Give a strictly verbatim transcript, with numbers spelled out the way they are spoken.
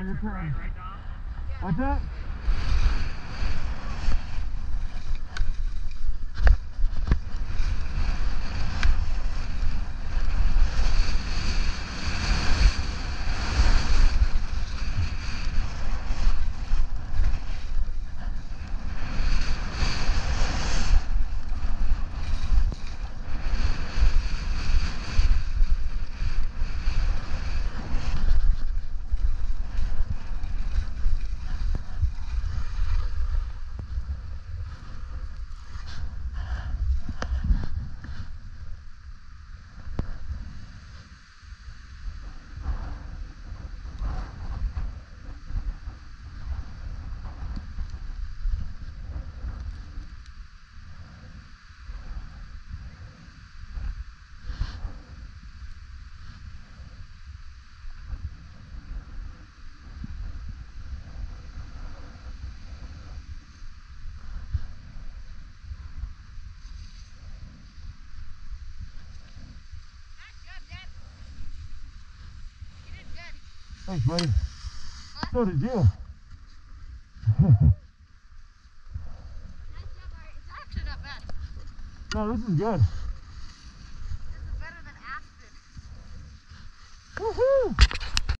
Your turn. What's that? Thanks, buddy. Huh? So did you. Nice job, Art. It's actually not bad. No, this is good.